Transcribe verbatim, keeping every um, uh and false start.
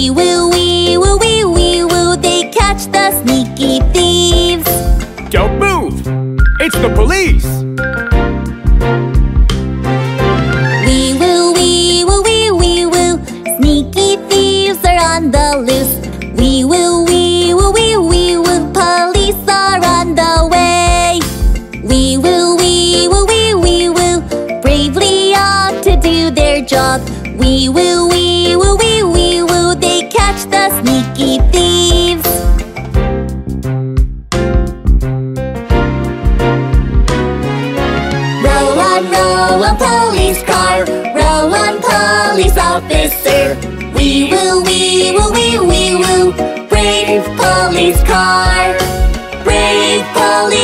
Wee woo, wee woo, wee wee woo, they catch the sneaky thieves. Don't move! It's the police! Wee woo, wee woo, wee wee woo, sneaky thieves are on the loose. Wee woo, wee woo, wee wee woo, police are on the way. Wee woo, wee woo, wee wee woo, bravely off to do their job. Wee woo, wee woo, wee wee woo, they catch the sneaky thieves. Row on, row on, police car, row on, police officer. Wee woo, wee woo, wee wee woo, brave police car, brave police